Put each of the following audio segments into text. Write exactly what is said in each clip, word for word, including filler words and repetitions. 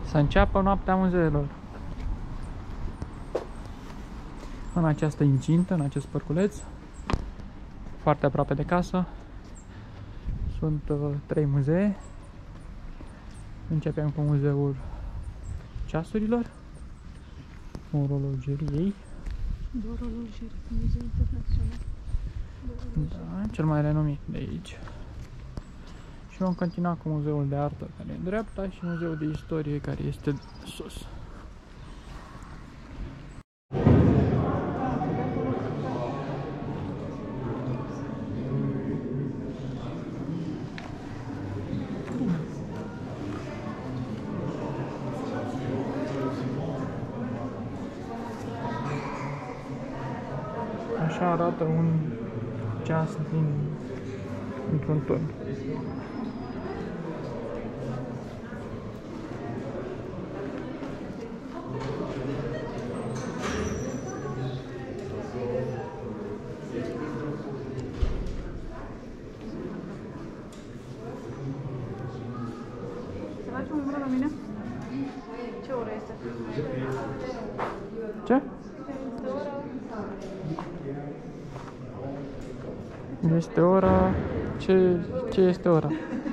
Să înceapă noaptea muzeelor. În această incintă, în acest parculeț, foarte aproape de casă, sunt uh, trei muzee. Începem cu muzeul ceasurilor, orologeriei. Orologerie, Muzeu Internațional. Da, cel mai renumit de aici. Și vom continua cu muzeul de artă, care e în dreapta, și muzeul de istorie, care este sus. Așa arată un ceas din într-un turn. Se face un la mine? Ce oră este? Ce? Este ora... Este ora... Ce, ce este ora?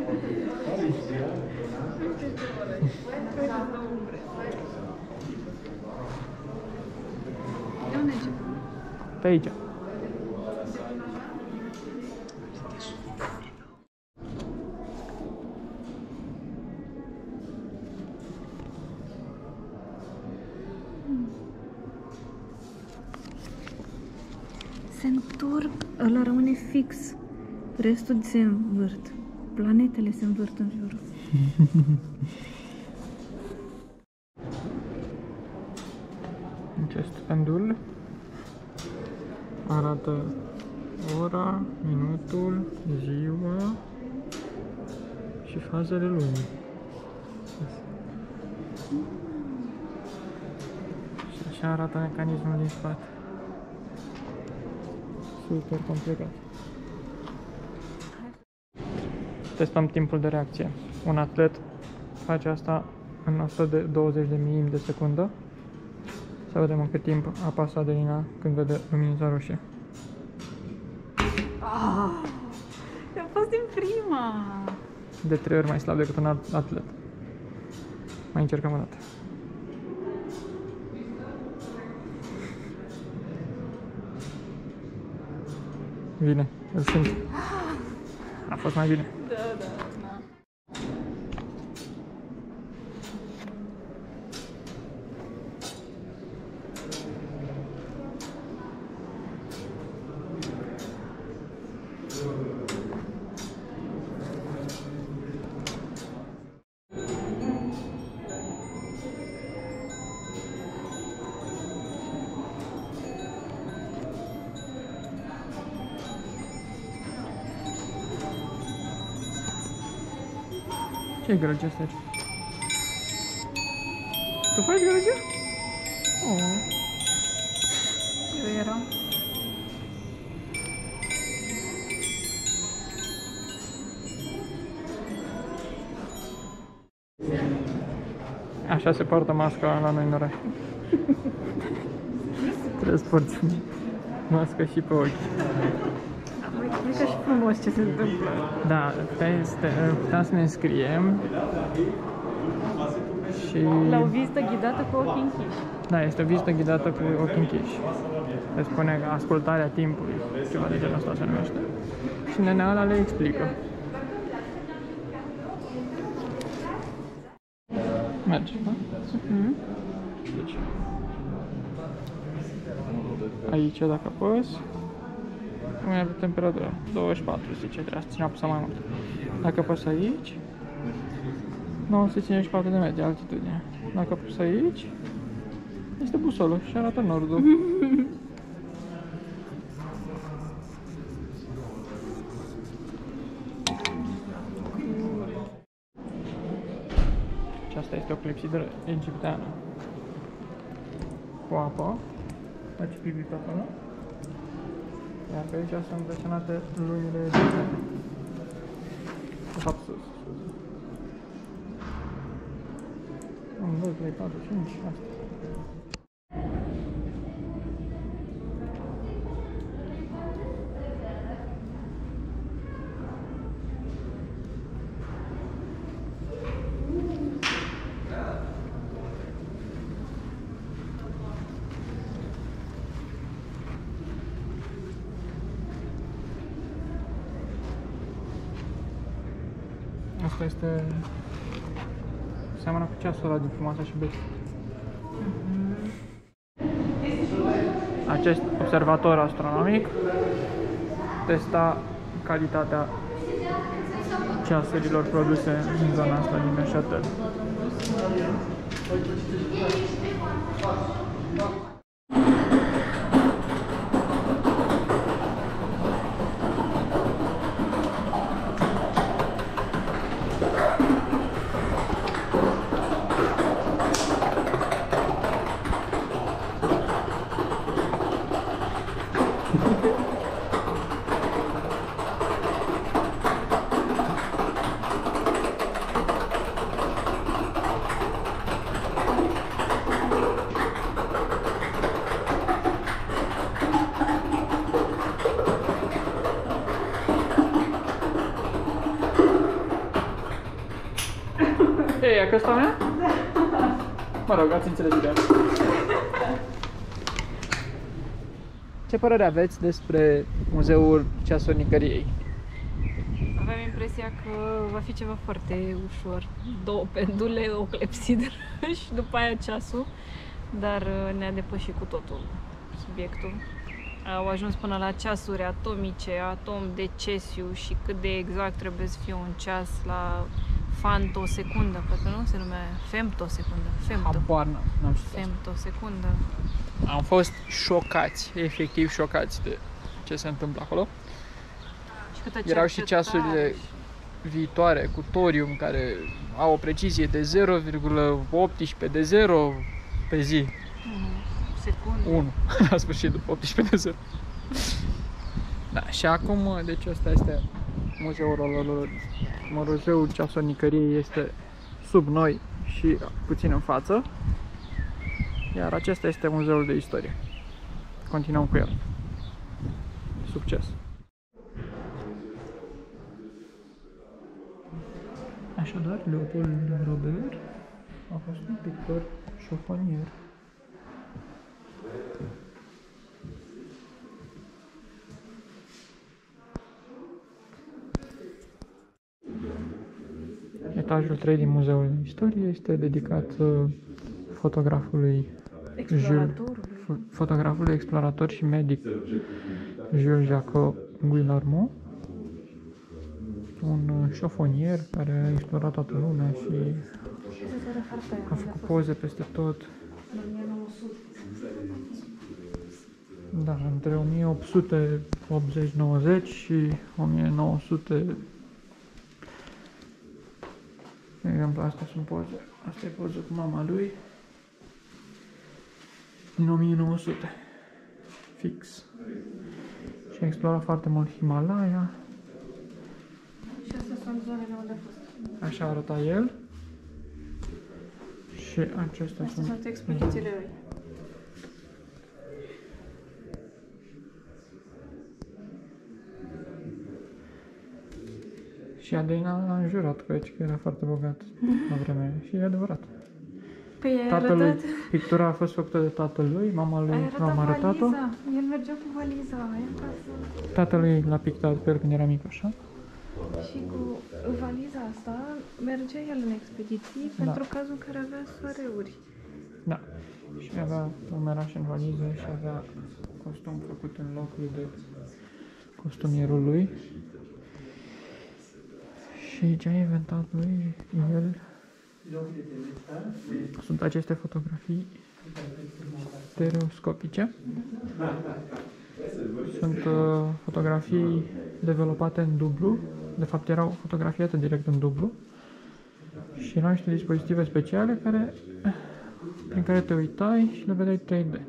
De unde încep? Pe aici. Se întorc, ăla rămâne fix. Restul se învârt. Planetele se învârt în jurul. Acest pendul arată ora, minutul, ziua și fazele lunii. Și așa arată mecanismul din spate. Super complicat. Testăm timpul de reacție. Un atlet face asta în o sută douăzeci de milimi de secundă. Să vedem în cât timp apasă Adelina când vede luminița roșie. Ah, a fost din prima! De trei ori mai slab decât un alt atlet. Mai încercăm o dată. Bine, îl simt. A fost mai bine. Da, da, da. Ce-i gălăgie asta aici? Tu faci gălăgie? Oh. Eu eram. Așa se poartă masca la noi în oraș. Trebuie să porți masca și pe ochi. Am explicat și frumos ce se întâmplă. Da, puteai să, puteam să ne înscriem și... La o vizită ghidată cu ochii închiși. Da, este o vizită ghidată cu ochii închiși. Se spune că ascultarea timpului, ceva de genul ăsta se numește. Și nenea ăla le explică. Merge, da? Mm-hmm. Deci, aici dacă apăs, mai avem temperatura douăzeci și patru, zice, trebuie să ținem apăsat mai mult. Dacă apăs aici, nouă sute cincizeci și patru de metri altitudine. Dacă apăs aici, este busolul și arată nordul. Și asta este o clepsidră egipteană. Cu apă. Faci pipi pe acolo. Iar pe aici sunt desenate lunile egiptene. De fapt sus. unu, doi, trei, patru, cinci, asta. Asta este... seamănă cu ceasul ăla din frumoasa și Betty. Acest observator astronomic testa calitatea ceasurilor produse în zona asta din Neuchâtel. Ei, e că asta mea? Mă rog, ați înțeles ideea. Ce părere aveți despre Muzeul Ceasornicăriei? Aveam impresia că va fi ceva foarte ușor. Două pendule, o clepsidră și după aia ceasul. Dar ne-a depășit cu totul subiectul. Au ajuns până la ceasuri atomice, atom de cesiu și cât de exact trebuie să fie un ceas la fantosecundă, pentru nu se numea femtosecundă. Femto. Habar n-am știut. Femtosecundă. Am fost șocați, efectiv șocați de ce se întâmplă acolo. Și câtă Erau și ceasurile viitoare cu torium care au o precizie de zero virgulă optsprezece de zero pe zi. Secundă. unu la sfârșit, după optsprezece de zero. Da, și acum, deci ăsta este muzeul, muzeul Ceasornicăriei este sub noi și puțin în față. Iar acesta este muzeul de istorie. Continuăm cu el. Succes! Așadar, Leopold Robert a fost un pictor șofonier. Etajul trei din Muzeul de Istorie este dedicat fotografului Jules, fotografului explorator și medic Jules Jacques Guillermo, un șofonier care a explorat toată lumea și a făcut poze peste tot. Da, între o mie opt sute optzeci nouăzeci și o mie nouă sute. De exemplu, astea sunt poze. Asta e poză cu mama lui din o mie nouă sute. Fix. Și a explorat foarte mult Himalaya. Și astea sunt zonele unde a fost. Așa arăta el. Și acestea Astea sunt... sunt expedițiile lui. Și Adriana l-a înjurat că era foarte bogat la vremea și e adevărat. Păi ai Tatălui, arătat... pictura a fost făcută de tatălui, mama lui Ai l-am arătat arătat-o. valiza. El mergea cu valiza aia acasă. Tatălui l-a pictat pe el când era mic așa. Și cu valiza asta mergea el în expediții Da. pentru cazul în care avea soareuri. Da. Și avea umeraș în valiză și avea costum făcut în locul de costumierul lui. Și ce a inventat lui, el, sunt aceste fotografii stereoscopice. Sunt uh, fotografii developate în dublu, de fapt erau fotografiate direct în dublu și erau niște dispozitive speciale care, prin care te uitai și le vedeai trei D.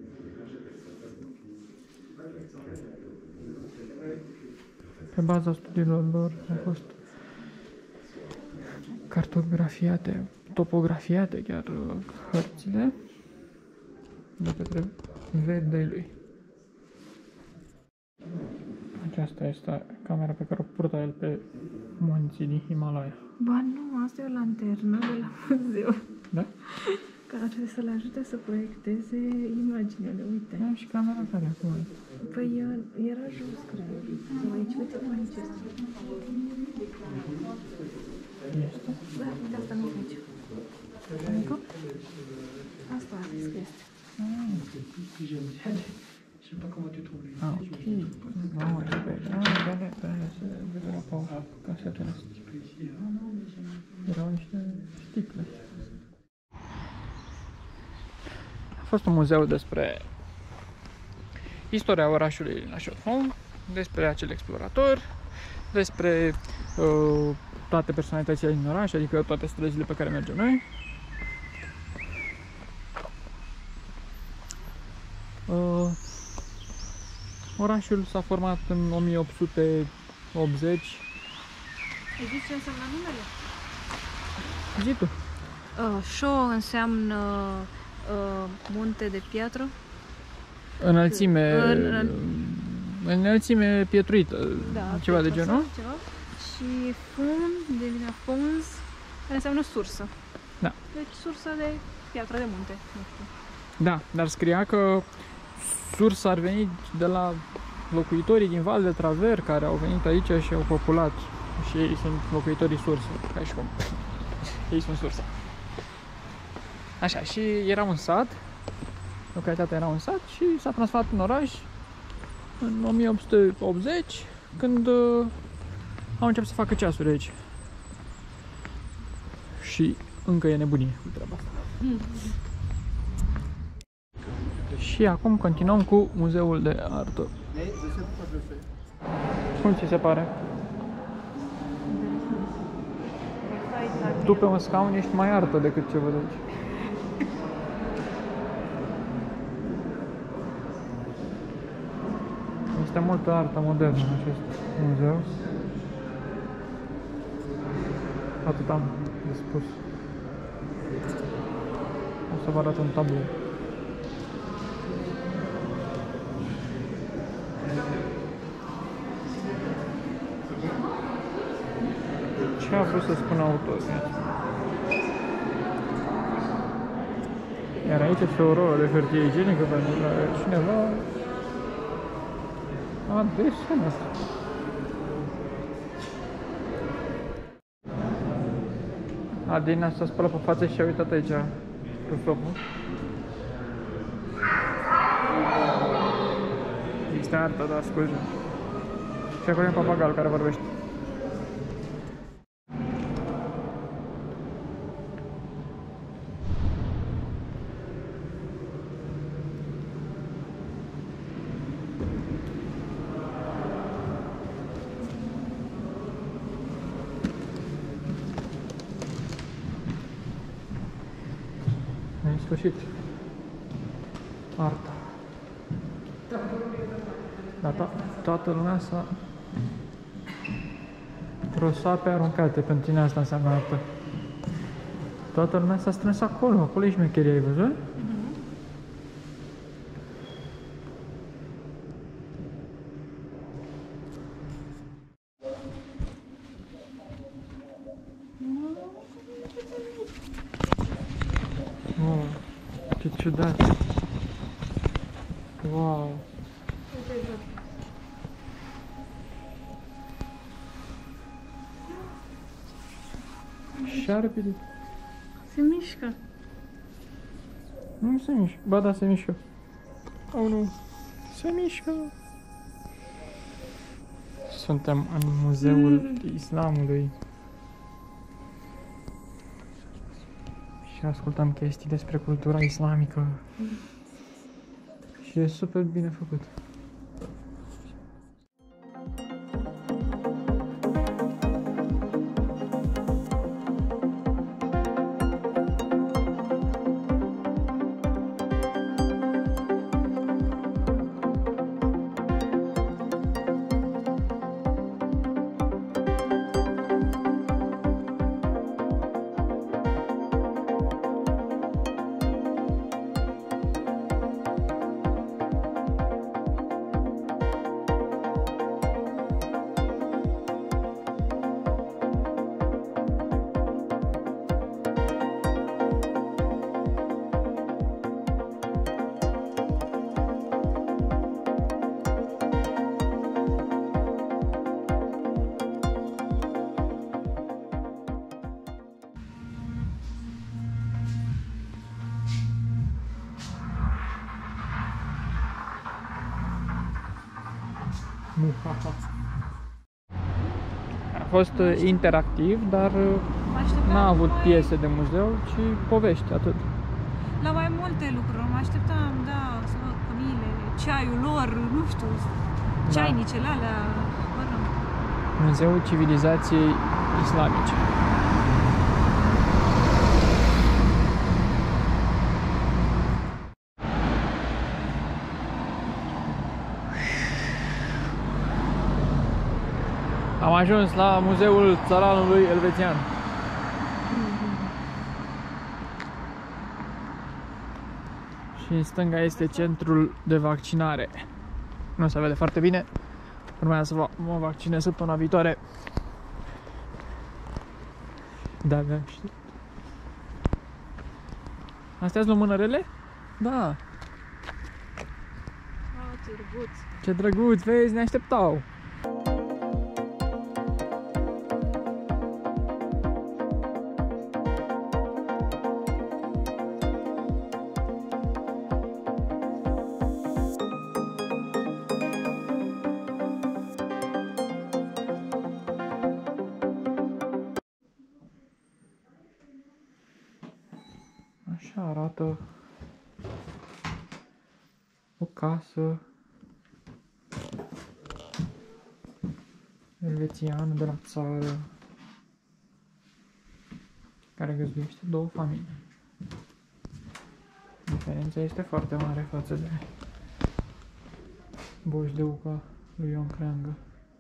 Pe baza studiilor lor au fost cartografiate topografiate chiar hărțile de către vedei lui. Aceasta este camera pe care o purta el pe munții din Himalaya. Ba nu, asta e o lanternă de la muzeu. Da? Care trebuie să le ajute să proiecteze imaginele, uite. Da, și camera care acum e? Păi era jos, cred. Sau aici, uite, aici este. Este? Da, uite, asta nu e aici. Adică? Asta a zis că este. Ah, ok. Mamă, ce pe... Ah, de-alea, de-alea se developau casetele astea. Erau niște sticle. A fost un muzeu despre istoria orașului La Chaux-de-Fonds, despre acel explorator, despre uh, toate personalitățile din oraș, adică toate străzile pe care mergem noi. Uh, orașul s-a format în o mie opt sute optzeci. Ai zis ce înseamnă numele? Zi tu. Uh, Chaux înseamnă uh, munte de piatră. Înălțime, În- înălțime pietruită, Da, ceva de piatră, genul. Ceva. Și fund, devine fons, care înseamnă sursă. Da. Deci sursă de piatră de munte, nu știu. Da, dar scria că sursa ar veni de la locuitorii din Val de Traver care au venit aici și au populat. Și ei sunt locuitorii sursei, ca și cum. Ei sunt sursa. Așa, și era un sat, localitatea era un sat și s-a transformat în oraș în o mie opt sute optzeci, când uh, au început să facă ceasuri aici. Și încă e nebunie cu treaba asta. Și acum continuăm cu Muzeul de Artă. Cum ți se pare? Tu pe un scaun ești mai artă decât ce văd aici. Este multă artă modernă în acest muzeu. Atât am de spus. O să vă arăt un tablou. Ce a vrut să spună autorul? Iar aici este o rolă de hârtie igienică pentru că cineva a desenat. Adina s-a spălat pe față și a uitat aici pe flopul. Este arta, da, scuze. Și acolo e un papagal care vorbește. În sfârșit, arta. Dar to toată lumea s-a trosape aruncate, pentru tine asta înseamnă artă. Toată lumea s-a strâns acolo, acolo e șmecheria, ai văzut? Wow, ce ciudat! Wow! Șarpele! Se mișcă. Nu se mișcă. Ba da, se mișcă. Oh, nu. Se mișcă. Suntem în Muzeul Islamului. Și ascultăm chestii despre cultura islamică. Și e super bine făcut. Muhaha. A fost uh, interactiv, dar uh, Mă așteptam n-a avut mai- piese de muzeu, ci povești, atât. La mai multe lucruri, mă așteptam, da, să văd cămile, ceaiul lor, nu știu, ceainicele alea, mă rog. Muzeul Civilizației Islamice. Am ajuns la Muzeul Țăranului Elvețian. Și în stânga este centrul de vaccinare. Nu se vede foarte bine. Urmează să mă vaccinez săptămâna viitoare. Da, da, știi. Astea-s lumânărele? Da. Ah, ce drăguț. Ce drăguț, vezi, ne așteptau. Așa arată o casă elvețiană de la țară care găzduiește două familii. Diferența este foarte mare față de Boșdeuca lui Ion Creangă.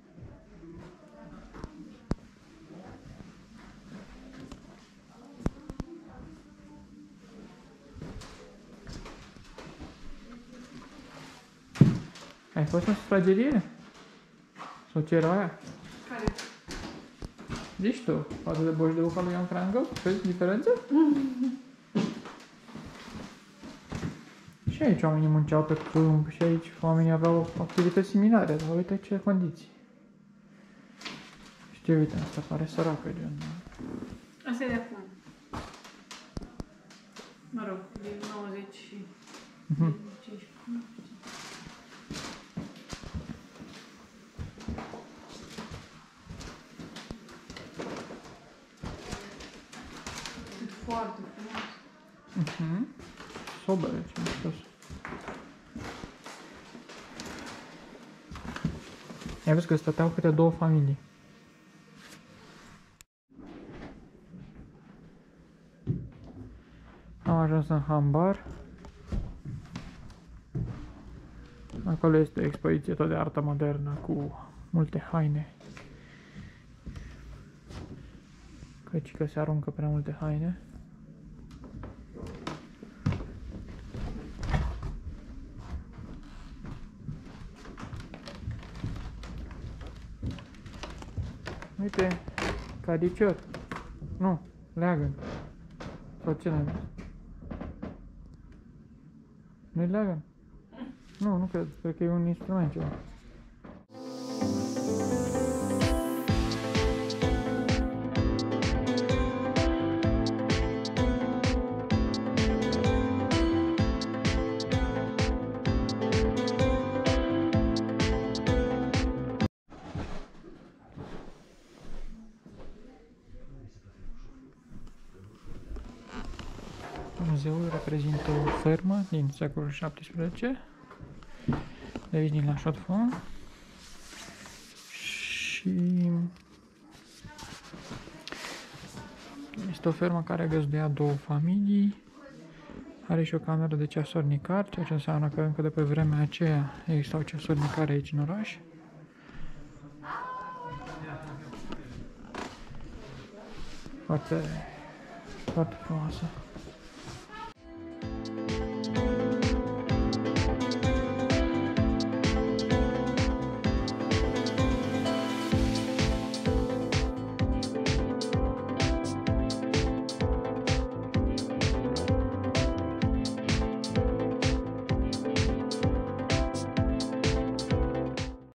Ai fost în sufragerie? Sau ce era aia? Care? Zici tu, față de Boșdeuca lui Ion Creangă? Vezi diferență? Și aici oamenii munceau pe câmp și aici oamenii aveau activități similare, dar uite ce condiții. Știi, uite, asta pare săracă, gen. Asta e de acum. Mă rog, din nouăzeci și Mhm. cinci. Foarte frumos. Mhm. Sobere, ce mișto. Ai văzut că stăteau câte două familii. Am ajuns în Hambar. Acolo este o expoziție tot de artă modernă cu multe haine. Căci că se aruncă prea multe haine. Uite, cadicior. Nu, leagăn. Sau ce n-ai văzut? Nu-i leagăn? Nu, nu cred. Cred că e un instrument ceva. Muzeul reprezintă o fermă din secolul șaptesprezece de aici din la Chaux-de-Fonds și este o fermă care găzduia două familii, are și o cameră de ceasornicar, ceea ce înseamnă că încă de pe vremea aceea existau ceasornicare aici în oraș. Foarte, foarte frumoasă.